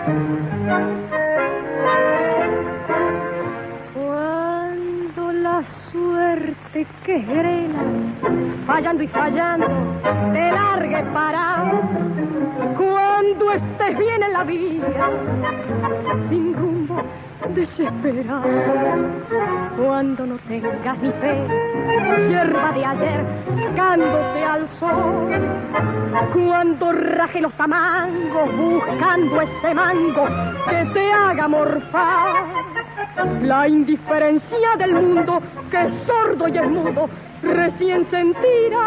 Cuando la suerte querela, fallando y fallando, te largue parado. Cuando estés bien en la vida, sin rumbo, desesperado. Cuando no tengas ni fe, hierba de ayer, secándose al sol. Cuando raje los tamangos, buscando ese mango que te haga morfar. La indiferencia del mundo, que es sordo y es mudo, recién sentirá.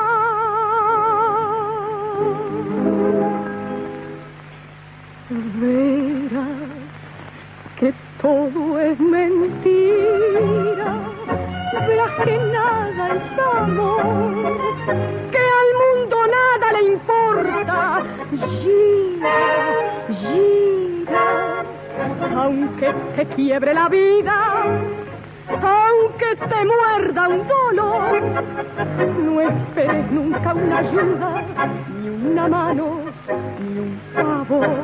Verás que todo es mentira, verás que nada es amor, que al mundo nada le importa. Gira, gira, aunque te quiebre la vida, aunque te muerda un dolor, no esperes nunca una ayuda, ni una mano, ni un favor.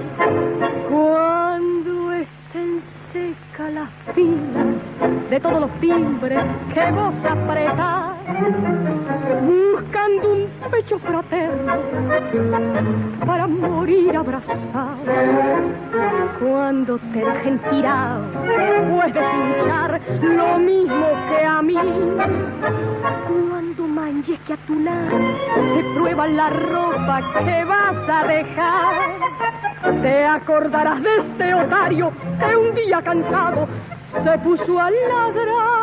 Cuando estén secas las filas de todos los timbres que vos apretás, buscando un pecho fraterno para morir abrazado. Cuando te dejen tirado después de hinchar lo mismo que a mí, cuando manches que a tu lado se prueba la ropa que vas a dejar, te acordarás de este otario que un día cansado se puso a ladrar.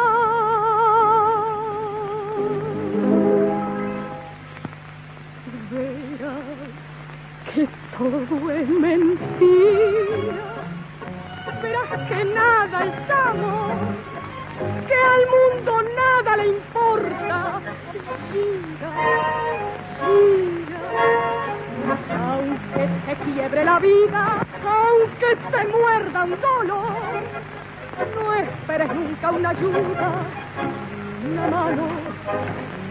Verás que todo es mentira, verás que nada es amor, que al mundo nada le importa. Gira, gira, aunque te quiebre la vida, aunque te muerda un dolor, no esperes nunca una ayuda, una mano,